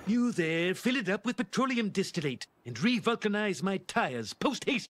You there, fill it up with petroleum distillate and re-vulcanize my tires post-haste.